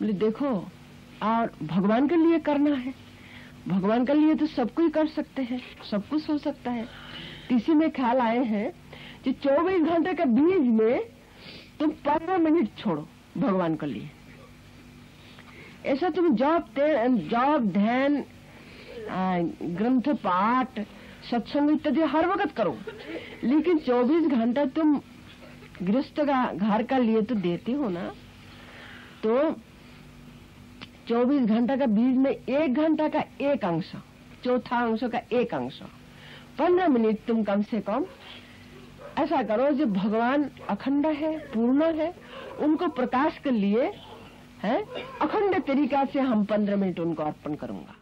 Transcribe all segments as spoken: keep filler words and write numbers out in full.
बोले देखो, और भगवान के लिए करना है, भगवान के लिए तो सब कुछ कर सकते हैं, सब कुछ हो सकता है। इसी में ख्याल आए हैं कि चौबीस घंटे के बीच में तुम पंद्रह मिनट छोड़ो भगवान के लिए। ऐसा तुम जॉब जॉब ध्यान, ग्रंथ पाठ, सत्संग इत्यादि हर वक्त करो, लेकिन चौबीस घंटा तुम गृहस्थ का घर का लिए तो देते हो ना। तो चौबीस घंटा का बीच में एक घंटा का एक अंश, चौथा अंश का एक अंश, पंद्रह मिनट तुम कम से कम ऐसा करो जो भगवान अखंड है, पूर्ण है, उनको प्रकाश के लिए है, अखंड तरीका से हम पंद्रह मिनट उनको अर्पण करूंगा।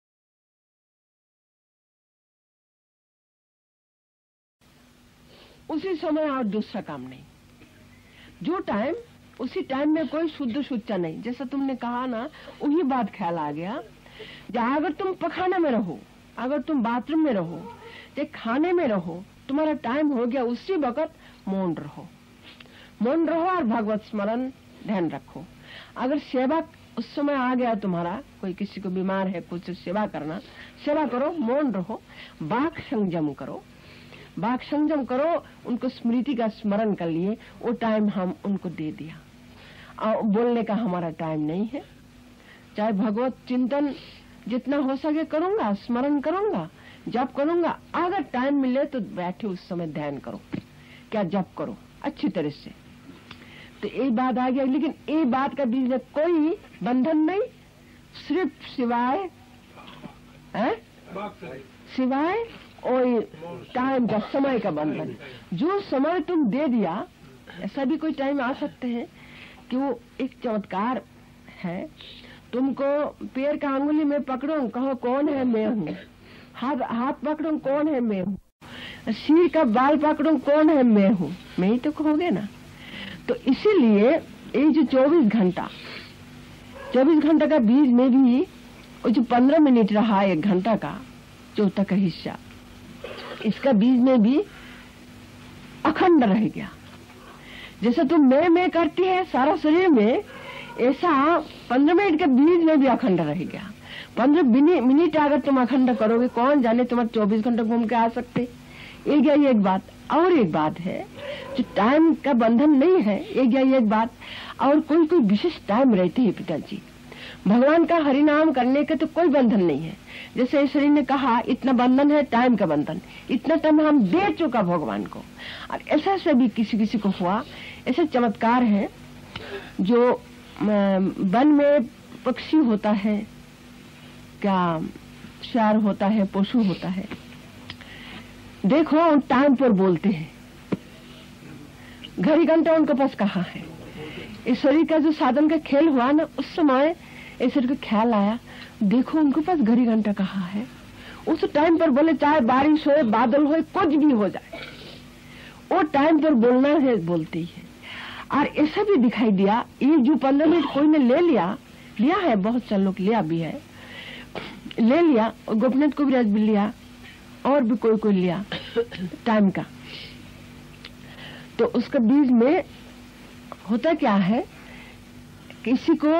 उसी समय और दूसरा काम नहीं, जो टाइम उसी टाइम में कोई शुद्ध सुच्चा नहीं। जैसा तुमने कहा ना, वही बात ख्याल आ गया। अगर तुम पखाना में रहो, अगर तुम बाथरूम में रहो, या खाने में रहो, तुम्हारा टाइम हो गया, उसी वक्त मौन रहो, मौन रहो और भगवत स्मरण ध्यान रखो। अगर सेवा उस समय आ गया तुम्हारा, कोई किसी को बीमार है, कुछ सेवा करना, सेवा करो, मौन रहो, वाक संयम करो, वाक संयम करो, उनको स्मृति का स्मरण कर लिए, वो टाइम हम उनको दे दिया। और बोलने का हमारा टाइम नहीं है। चाहे भगवत चिंतन जितना हो सके करूंगा, स्मरण करूंगा, जप करूंगा। अगर टाइम मिले तो बैठे उस समय ध्यान करो, क्या जप करो अच्छी तरह से। तो एक बात आ गया, लेकिन एक बात का बीच में कोई बंधन नहीं, सिर्फ सिवाय है सिवाय और टाइम का, समय का बंधन। जो समय तुम दे दिया, ऐसा भी कोई टाइम आ सकते हैं कि वो एक चमत्कार है, तुमको पैर का अंगुली में पकड़ो, कहो कौन है, मैं हूँ। हाथ हाथ पकड़ो, कौन है, मैं हूँ। सिर का बाल पकड़ो, कौन है, मैं हूँ। मैं ही तो कहोगे ना। तो इसीलिए ये जो चौबीस घंटा चौबीस घंटा का बीच में भी वो जो पंद्रह मिनट रहा, एक घंटा का चौथा का हिस्सा, इसका बीच में भी अखंड रह गया। जैसे तुम मैं मैं करती है सारा शरीर में, ऐसा पंद्रह मिनट के बीच में भी अखंड रह गया। पंद्रह मिनट अगर तुम अखंड करोगे, कौन जाने तुम्हारे चौबीस घंटे घूम के आ सकते। एक या एक बात, और एक बात है जो टाइम का बंधन नहीं है, एक या एक बात, और कोई कोई विशेष टाइम रहते हैं पिताजी। भगवान का हरिनाम करने का तो कोई बंधन नहीं है। जैसे शरीर ने कहा, इतना बंधन है, टाइम का बंधन, इतना टाइम हम दे चुका भगवान को। और ऐसा से भी किसी किसी को हुआ, ऐसे चमत्कार है। जो वन में पक्षी होता है, क्या शार होता है, पशु होता है, देखो टाइम पर बोलते हैं। घड़ी घंटा उनके पास कहाँ है। इस शरीर का जो साधन का खेल हुआ ना, उस समय ईश्वर को ख्याल आया, देखो उनके पास घड़ी घंटा कहाँ है। उस टाइम पर बोले, चाहे बारिश हो, बादल हो, कुछ भी हो जाए, वो टाइम पर बोलना है, बोलते ही है। और ऐसा भी दिखाई दिया, ये जो पंद्रह मिनट कोई ने ले लिया लिया है, बहुत सारे लोग लिया भी है, ले लिया, और गोपीनाथ को भी भी लिया, और भी कोई कोई लिया टाइम का। तो उसके बीच में होता क्या है, किसी को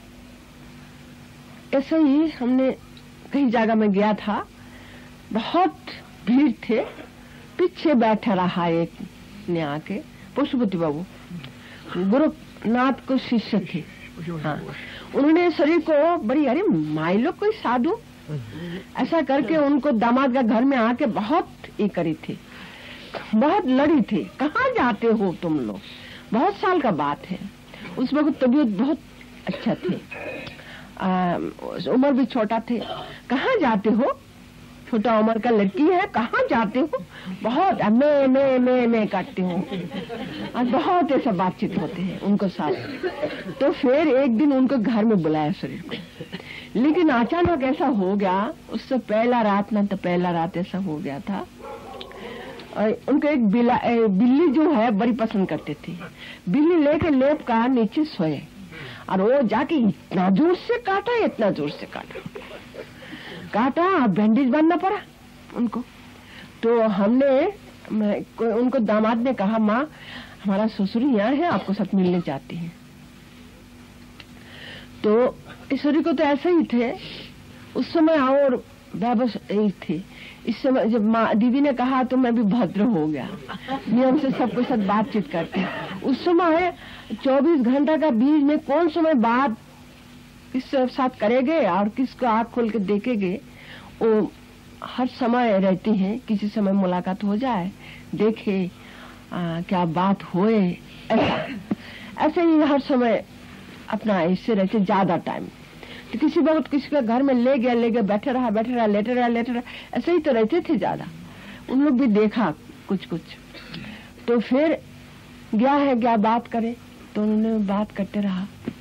ऐसे ही, हमने कहीं जगह में गया था, बहुत भीड़ थे, पीछे बैठा रहा एक ने आके, पशुपति बाबू गुरुनाथ को शिष्य थे। हाँ, उन्होंने शरीर को बड़ी, अरे माई लोग कोई साधु, ऐसा करके उनको दामाद का घर में आके बहुत ये करी थी, बहुत लड़ी थी। कहाँ जाते हो तुम लोग, बहुत साल का बात है, उस वक्त तबीयत बहुत अच्छा थे, उम्र भी छोटा थे। कहाँ जाते हो, छोटा उम्र का लड़की है, कहाँ जाते हो, बहुत मैं मैं मैं मैं करती हूँ, और बहुत ऐसा बातचीत होते हैं उनको साथ। तो फिर एक दिन उनको घर में बुलाया शरीर को, लेकिन अचानक ऐसा हो गया, उससे पहला रात ना, तो पहला रात ऐसा हो गया था, और उनको एक बिला बिल्ली जो है बड़ी पसंद करते थे, बिल्ली लेके लेप का नीचे सोए, और वो जाके इतना जोर से काटा, इतना जोर से काटा काटा बैंडेज बांधना पड़ा उनको। तो हमने उनको दामाद ने कहा, माँ हमारा ससुर यहाँ है, आपको साथ मिलने चाहती है। तो ईश्वरी को तो ऐसे ही थे उस समय और व्यवस्था थे। इस समय जब माँ दीदी ने कहा तो मैं भी भद्र हो गया, नियम से सबके साथ बातचीत करते। उस समय चौबीस घंटा का बीच में कौन समय बात किस साथ करेंगे और किसको आँख खोल के देखेंगे, वो हर समय रहती है। किसी समय मुलाकात हो जाए, देखे आ, क्या बात होए, ऐसा ऐसे ही हर समय अपना ऐसे रहते ज्यादा टाइम। तो किसी वक्त किसी का घर में ले गया ले गया बैठे रहा बैठे रहा लेटे रहा लेटे रहा, ऐसे ही तो रहते थे ज्यादा। उन लोग भी देखा कुछ कुछ, तो फिर गया है क्या बात करे, तो उन्होंने बात करते रहा।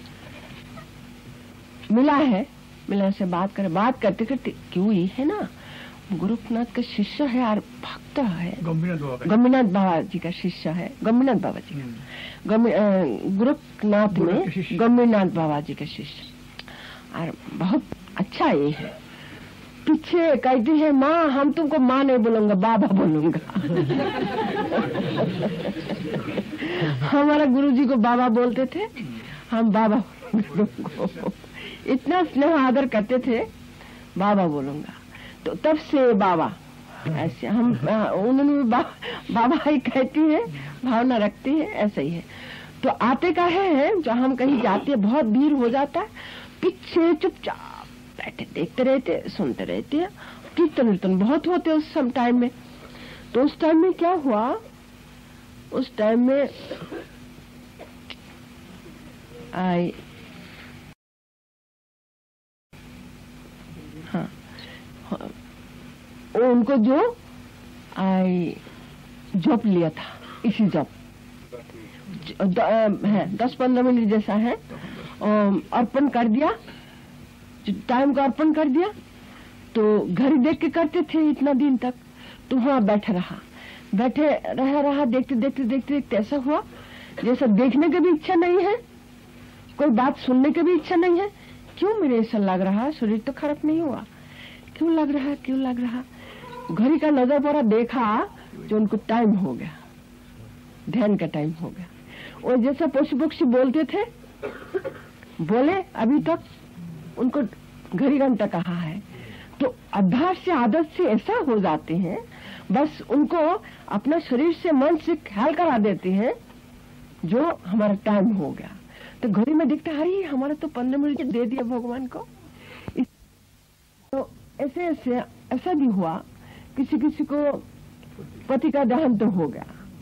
मिला है, मिला से बात करे, बात करते करते क्यों ये है ना गोरखनाथ का शिष्य है और भक्त है, गम्मीनाथ बाबा जी का शिष्य है, गम्मीनाथ बाबा जी का गोरखनाथ में गम्मीनाथ बाबा जी का शिष्य, और बहुत अच्छा ये है। पीछे कहती है माँ हम तुमको माँ नहीं बोलूंगा बाबा बोलूंगा। हमारा गुरुजी को बाबा बोलते थे, हम बाबा बोलूंगा। इतना स्नेह आदर करते थे, बाबा बोलूंगा। तो तब से बाबा ऐसे हम उन्होंने भी बा, बाबा ही कहती है, भावना रखती है, ऐसा ही है। तो आते का है जो हम कहीं जाते हैं बहुत भीड़ हो जाता है, पीछे चुपचाप बैठे देखते रहते सुनते रहते हैं। कीर्तन वीर्तन बहुत होते उस सम टाइम में। तो उस टाइम में क्या हुआ, उस टाइम में आई हाँ, हाँ उनको जो आई जॉब लिया था, इसी जॉब है दस पंद्रह मिनट जैसा है, अर्पण कर दिया, टाइम को अर्पण कर दिया। तो घड़ी देख के करते थे इतना दिन तक। तो वहां बैठे रहा बैठे रहा रहा देखते देखते देखते देखते ऐसा हुआ जैसा देखने की भी इच्छा नहीं है, कोई बात सुनने की भी इच्छा नहीं है। क्यों मेरे ऐसा लग रहा, शरीर तो खराब नहीं हुआ, क्यों लग रहा क्यों लग रहा। घड़ी का नजर पड़ा, देखा जो उनको टाइम हो गया, ध्यान का टाइम हो गया। और जैसा पशु पक्षी बोलते थे बोले, अभी तक उनको घड़ी घंटा कहा है। तो अभ्यास से आदत से ऐसा हो जाते हैं, बस उनको अपना शरीर से मन से ख्याल करा देते हैं जो हमारा टाइम हो गया। तो घड़ी में दिखता है अरे हमारा तो पंद्रह मिनट दे दिया भगवान को। तो ऐसे ऐसे ऐसा भी हुआ, किसी किसी को पति का देहांत तो हो गया,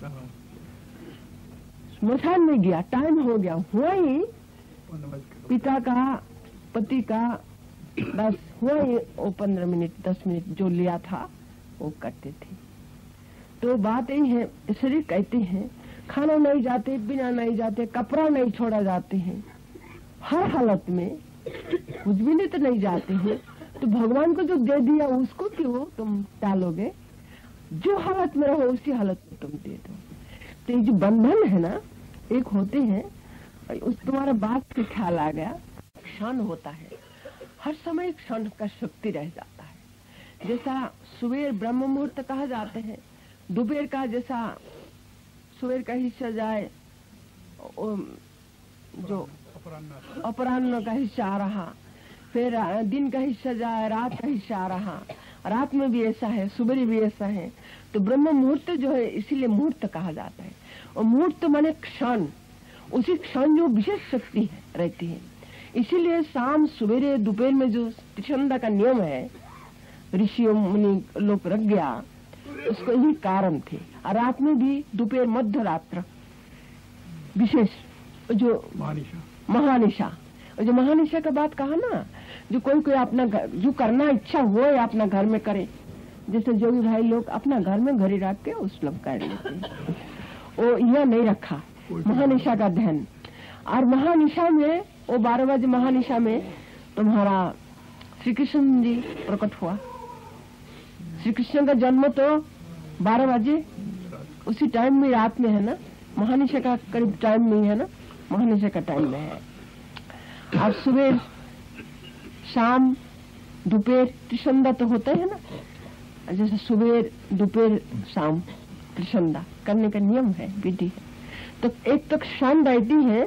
स्मशान में गया, टाइम हो गया, हुआ ही पिता का पति का बस हुआ ही वो पंद्रह मिनट दस मिनट जो लिया था वो करते थे। तो बात यही है, शरीर कहते हैं खाना नहीं जाते, बिना नहीं जाते, कपड़ा नहीं छोड़ा जाते हैं, हर हालत में कुछ भी नहीं तो नहीं जाते हैं। तो भगवान को जो दे दिया उसको क्यों तुम टालोगे, जो हालत में रहो उसी हालत में तुम दे दो। तो ये जो बंधन है ना, एक होते हैं, उस तुम्हारा बात के ख्याल आ गया, क्षण होता है, हर समय क्षण का शक्ति रह जाता है। जैसा सुबह ब्रह्म मुहूर्त कहा जाते हैं, दोपहर का जैसा सुबह का हिस्सा जाए, जो अपराह्न का हिस्सा आ रहा, फिर दिन का हिस्सा जाए, रात का हिस्सा आ रहा, रात में भी ऐसा है, सुबह भी ऐसा है। तो ब्रह्म मुहूर्त जो है इसीलिए मुहूर्त कहा जाता है। और मुहूर्त माने क्षण, उसी क्षण जो विशेष शक्ति है रहती है। इसीलिए शाम सवेरे दोपहर में जो त्रिसंध्या का नियम है ऋषियों मुनि लोग रख गया, उसको यही कारण थे। और रात में भी दोपहर मध्य रात्र विशेष जो महानिशा, जो महानिशा का बात कहा ना, जो कोई कोई अपना जो करना इच्छा हो या अपना घर में करे, जैसे जो भी भाई लोग अपना घर में घड़ी रख के उस लोग कर लेते हैं। वो यह नहीं रखा महानिशा का ध्यान। और महानिशा में वो बारह बजे महानिशा में तुम्हारा श्री कृष्ण जी प्रकट हुआ। श्री कृष्ण का जन्म तो बारह बजे उसी टाइम में रात में है ना, महानिशा का करीब टाइम नहीं है ना, महानिशा का टाइम में है। और सुबह शाम दोपहर त्रिसंध्या तो होता है ना, जैसे सुबह दोपहर शाम त्रिसंध्या करने का नियम है, विधि है। तो एक तो क्षण रहती है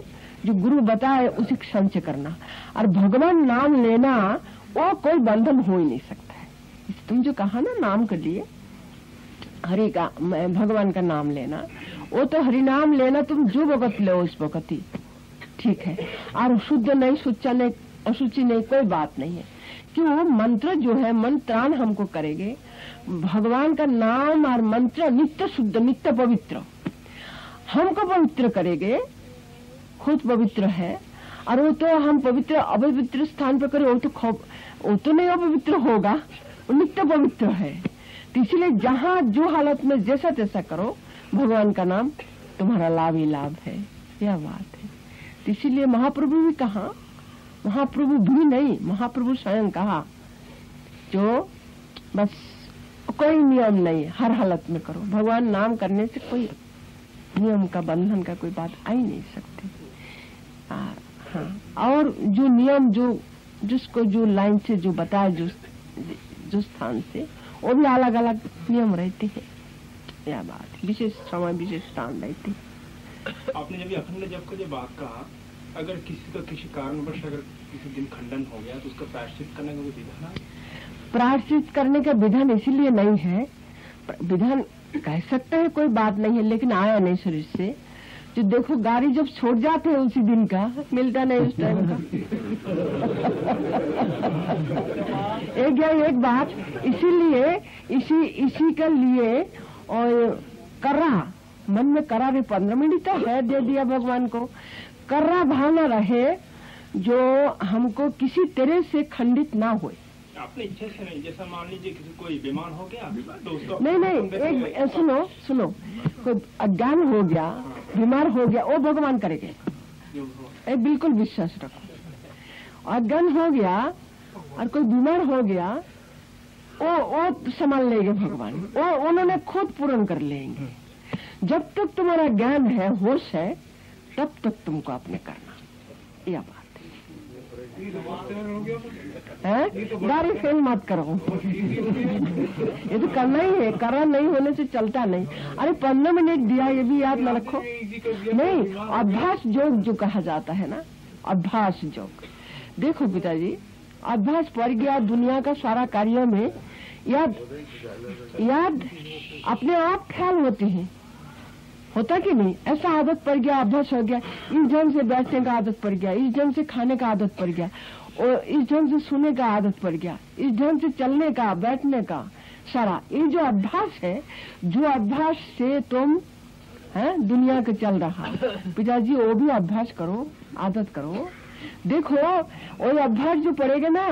जो गुरु बताए उसी क्षण से करना। और भगवान नाम लेना वो कोई बंधन हो ही नहीं सकता है। तुम जो कहा ना नाम के लिए हरि का भगवान का नाम लेना, वो तो हरि नाम लेना तुम जो वक्त लो उस वक्त ही ठीक है। और शुद्ध नहीं, सुच्चा नहीं, अशुचि नहीं, कोई बात नहीं है। क्यों? मंत्र जो है मंत्रान हमको करेंगे। भगवान का नाम और मंत्र नित्य शुद्ध, नित्य पवित्र हमको पवित्र करेंगे। खुद पवित्र है और वो तो हम पवित्र अपवित्र स्थान पर करें वो तो वो तो नहीं अपवित्र होगा, वो नित्य पवित्र है। तो इसलिए जहाँ जो हालत में जैसा तैसा करो, भगवान का नाम तुम्हारा लाभ ही लाभ है, यह बात है। तो इसीलिए महाप्रभु भी कहा, महाप्रभु भी नहीं, महाप्रभु स्वयं कहा जो बस कोई नियम नहीं, हर हालत में करो। भगवान नाम करने से कोई नियम का बंधन का कोई बात आ ही नहीं सकती। हाँ, और जो नियम जो जिसको जो लाइन से जो बताया जो जो स्थान से, वो भी अलग अलग नियम रहते हैं। यह बात विशेष समय विशेष स्थान रहती है। आपने जब अखंड जब का जो बात कहा, अगर किसी का किसी कारणवश अगर किसी दिन खंडन हो गया तो उसका प्रायश्चित करने का कोई विधान है? प्रायश्चित करने का विधान इसीलिए नहीं है, विधान कह सकते हैं कोई बात नहीं है, लेकिन आया नहीं शरीर से। जो देखो गाड़ी जब छोड़ जाते हैं उसी दिन का मिलता नहीं उस टाइम का। एक गया एक बात, इसीलिए इसी इसी के लिए और कर्रा मन में करा रहे, पंद्रह मिनट तो है दे दिया भगवान को। कर्रा भावना रहे जो हमको किसी तरह से खंडित ना हो। अपने इच्छा से नहीं, जैसा मान लीजिए किसी कोई बीमार हो गया तो उसको नहीं नहीं एक सुनो सुनो कोई अज्ञान हो गया, बीमार हो गया, वो भगवान करेंगे, एक बिल्कुल विश्वास रखो। अज्ञान हो गया और कोई बीमार हो गया, वो वो संभाल लेंगे भगवान, वो उन्होंने खुद पूर्ण कर लेंगे। जब तक तुम्हारा ज्ञान है, होश है, तब तक तुमको अपने करना। यह बात है, गाड़ी फेल मत करो। ये तो करना ही है, करा नहीं होने से चलता नहीं। अरे पंद्रह मिनट दिया ये भी याद न रखो। नहीं, अभ्यास योग जो कहा जाता है ना, अभ्यास योग। देखो पिताजी, अभ्यास पड़ गया दुनिया का सारा कार्यों में, याद याद अपने आप ख्याल होते हैं, होता कि नहीं? ऐसा आदत पड़ गया, अभ्यास हो गया, इस ढंग से बैठने का आदत पड़ गया, इस ढंग से खाने का आदत पड़ गया, और इस ढंग से सुनने का आदत पड़ गया, इस ढंग से चलने का, बैठने का, सारा ये जो अभ्यास है, जो अभ्यास से तुम है दुनिया के चल रहा। पिताजी वो भी अभ्यास करो, आदत करो। देखो वो अभ्यास जो पड़ेगा ना,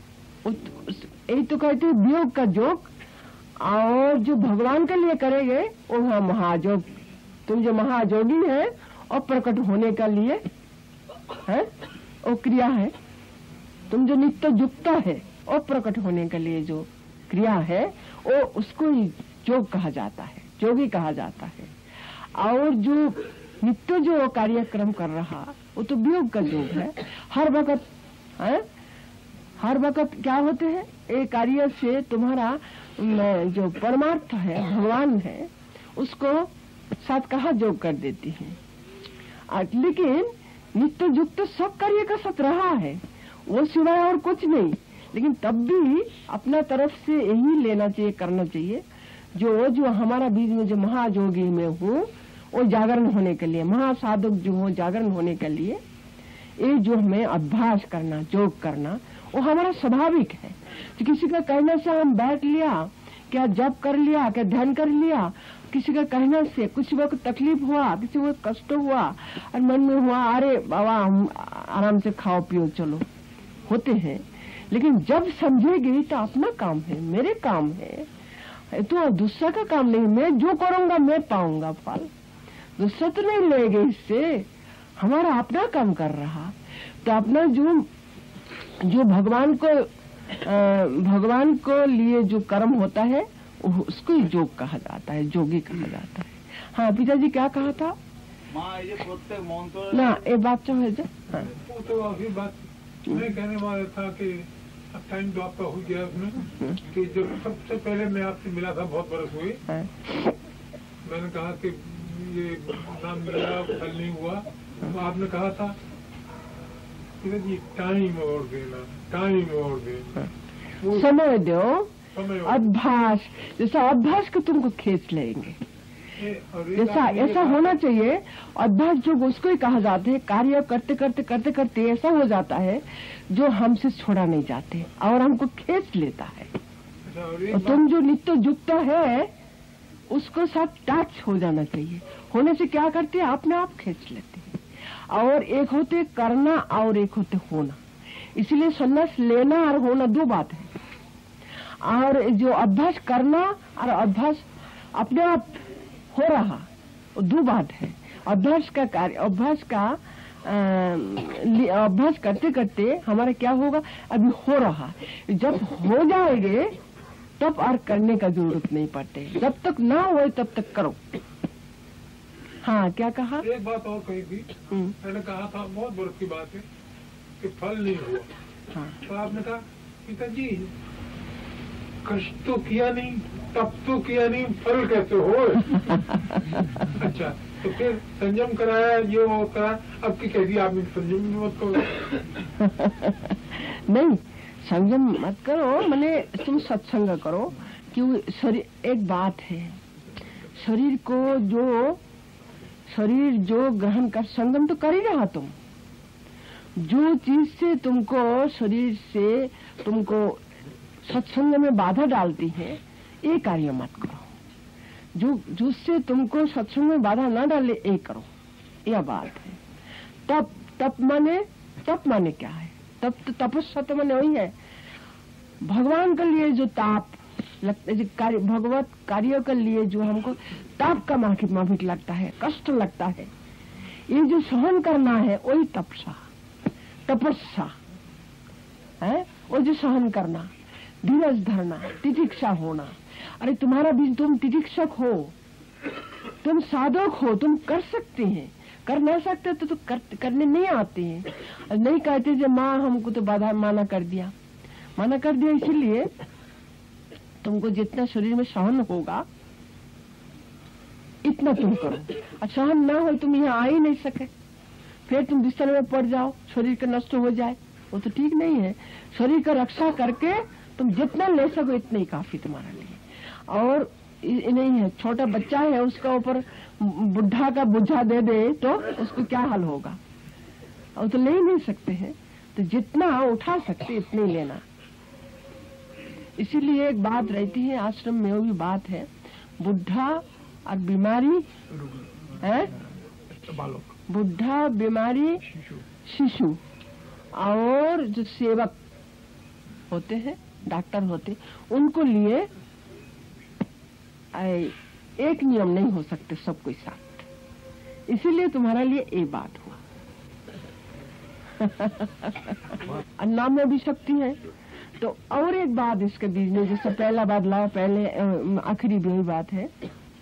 यही तो कहते हैं वियोग का योग, और जो भगवान के लिए करेंगे वो है महायोग। तुम जो महायोगी है और प्रकट होने के लिए है वो क्रिया है, तुम जो नित्य युक्त है और प्रकट होने के लिए जो क्रिया है वो उसको ही योग कहा जाता है, योगी कहा जाता है। और जो नित्य जो कार्यक्रम कर रहा वो तो वियोग का योग है। हर वक्त है, हर वक्त क्या होते हैं, एक कार्य से तुम्हारा जो परमार्थ है भगवान है उसको साथ कहा योग कर देती है। लेकिन नित्य युक्त तो सब कार्य का साथ रहा है, वो सिवाय और कुछ नहीं। लेकिन तब भी अपना तरफ से यही लेना चाहिए, करना चाहिए। जो जो हमारा बीच में जो महायोगी में हो वो जागरण होने के लिए, महासाधक जो हो जागरण होने के लिए, ये जो हमें अभ्यास करना, योग करना, वो हमारा स्वाभाविक है। तो किसी का कहने से हम बैठ लिया, क्या जप कर लिया, क्या ध्यान कर लिया, किसी का कहने से कुछ वक्त तकलीफ हुआ, किसी वक्त कष्ट हुआ और मन में हुआ अरे बाबा हम आराम से खाओ पियो चलो, होते हैं। लेकिन जब समझेगी तो अपना काम है, मेरे काम है, तो दूसरा का काम नहीं। मैं जो करूंगा मैं पाऊंगा फल, दूसरा तो नहीं लेंगे इससे, हमारा अपना काम कर रहा। तो अपना जो जो भगवान को भगवान को लिए जो कर्म होता है उसको ही योग कहा जाता है, योगी कहा जाता है। हाँ पिताजी क्या कहा था? ना ये बात जो है जो हाँ। तो अभी बात मैं कहने वाला था कि टाइम जो आपका हो गया उसमें कि जब सबसे पहले मैं आपसे मिला था, बहुत बरस हुई, मैंने कहा कि ये नाम मिला फल नहीं हुआ, तो आपने कहा था जी टाइम और देना, टाइम और देना, समय दो, समय और अभ्यास, जैसा अभ्यास को तुमको खींच लेंगे, जैसा ऐसा होना चाहिए। अभ्यास जो उसको ही कहा जाता है, कार्य करते करते करते करते ऐसा हो जाता है जो हमसे छोड़ा नहीं जाते और हमको खींच लेता है। और तुम जो नित्य युक्त है उसको साथ टच हो जाना चाहिए। होने से क्या करते हैं, अपने आप खींच लेते हैं। और एक होते करना और एक होते होना, इसलिए संन्यास लेना और होना दो बात है। और जो अभ्यास करना और अभ्यास अपने आप हो रहा, वो दो बात है। अभ्यास का कार्य, अभ्यास का अभ्यास करते करते हमारा क्या होगा, अभी हो रहा, जब हो जाएंगे तब और करने का जरूरत नहीं पड़ते, जब तक ना हो तब तक करो। हाँ, क्या कहा? एक बात और कही थी, मैंने कहा था बहुत बरस की बात है कि फल नहीं हुआ। हाँ। तो आपने कहा पिताजी कष्ट तो किया नहीं, तप तो किया नहीं, फल कैसे हो? अच्छा, तो फिर संयम कराया, ये वो कराया, अब की कह दिया आपने संयम मत करो। नहीं, संयम मत करो, मैंने तुम सत्संग करो। क्यों? शरीर एक बात है, शरीर को जो शरीर जो ग्रहण कर, संगम तो कर ही रहा तुम। जो चीज से तुमको शरीर से तुमको सत्संग में बाधा डालती है, ये कार्य मत करो। जो जिससे तुमको सत्संग में बाधा ना डाले, ये करो। यह बात है। तप तप माने तप माने क्या है? तप तो तपस्या तो माने वही है, भगवान के लिए जो ताप लगता है, कार्य भगवत कार्य के लिए जो हमको ताप का माफिक लगता है, कष्ट लगता है, ये जो सहन करना है वही तपस्या तपस्या है। वो जो सहन करना, धीरज धरना, तितिक्षा होना। अरे तुम्हारा भी, तुम तितिक्षक हो, तुम साधक हो, तुम कर सकते हैं। कर नहीं सकते तो, तो कर, करने नहीं आते हैं। नहीं कहते जो माँ हमको तो बाधा माना कर दिया, माना कर दिया, इसीलिए तुमको जितना शरीर में सहन होगा इतना तुम करो। और सहन ना हो तुम यहाँ आ ही नहीं सके, फिर तुम बिस्तर में पड़ जाओ, शरीर का नष्ट हो जाए, वो तो ठीक नहीं है। शरीर का रक्षा करके तुम जितना ले सको इतना ही काफी तुम्हारे लिए। और नहीं है, छोटा बच्चा है, उसका ऊपर बुढ़ा का बुझा दे दे तो उसको क्या हाल होगा, और तो ले ही नहीं सकते हैं। तो जितना उठा सकते इतने ही लेना। इसीलिए एक बात रहती है आश्रम में, वो भी बात है, बुढ़ा और बीमारी है, बुढ़ा बीमारी शिशु और जो सेवक होते हैं, डॉक्टर होते, उनको लिए एक नियम नहीं हो सकते सबको साथ। इसीलिए तुम्हारा लिए एक बात हुआ। नाम में भी शक्ति है। तो और एक बात इसके बीच में, जैसे पहला बात लाया, पहले आखिरी भी बात है,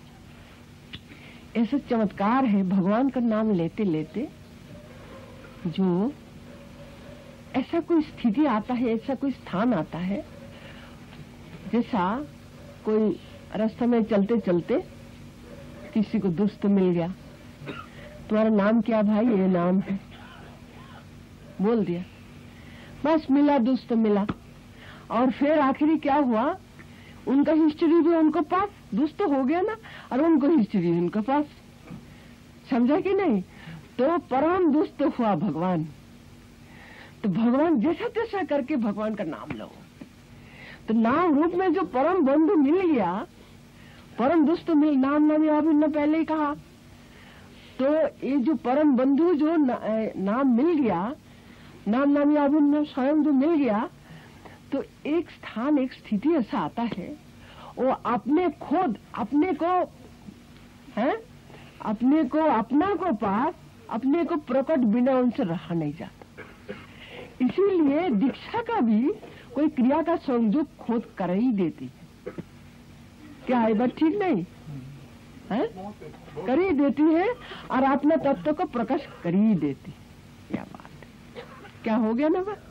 ऐसा चमत्कार है भगवान का नाम लेते लेते जो ऐसा कोई स्थिति आता है, ऐसा कोई स्थान आता है, जैसा कोई रास्ते में चलते चलते किसी को दोस्त मिल गया, तुम्हारा नाम क्या भाई? ये नाम है, बोल दिया, बस मिला, दोस्त मिला। और फिर आखिरी क्या हुआ, उनका हिस्ट्री भी उनको पास, दोस्त हो गया ना, और उनको हिस्ट्री उनके पास, समझा कि नहीं? तो परम दोस्त हुआ भगवान। तो भगवान जैसा तैसा करके भगवान का नाम लो, तो नाम रूप में जो परम बंधु मिल गया, परम दोस्त मिल, नाम नाम अभी ने पहले ही कहा। तो ये जो परम बंधु जो ना, नाम मिल गया, नाम नाम अभी ने स्वयं जो मिल गया, तो एक स्थान, एक स्थिति ऐसा आता है, वो अपने खुद अपने को है, अपने को अपना को पास, अपने को प्रकट बिना उनसे रहा नहीं जाता। इसीलिए दीक्षा का भी कोई क्रिया का संयोग खुद कर ही देती है। क्या है बात ठीक नहीं है? कर ही देती है और अपना तत्व को प्रकाश कर ही देती है। क्या बात है, क्या हो गया ना बात?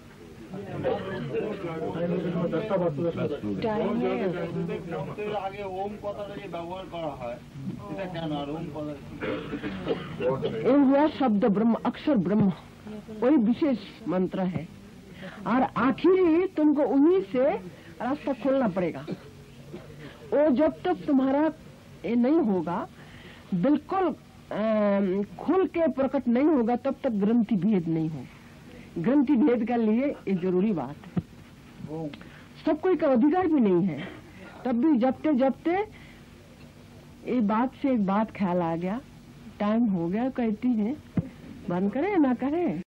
আগে ওম কথাটা যে ব্যবহার করা হয় এটা কেন? আর ওম কথা ये हुआ शब्द ब्रह्म, अक्षर ब्रह्म, वही विशेष मंत्र है। और आखिरी तुमको उन्हीं से रास्ता खोलना पड़ेगा। वो जब तक तुम्हारा ये नहीं होगा, बिल्कुल खुल के प्रकट नहीं होगा, तब तक ग्रंथि भेद नहीं होगा। ग्रंथि भेद के लिए ये जरूरी बात है। सब कोई का अधिकार भी नहीं है, तब भी जपते जपते ये बात से एक बात ख्याल आ गया, टाइम हो गया, कहती है बंद करें ना करें।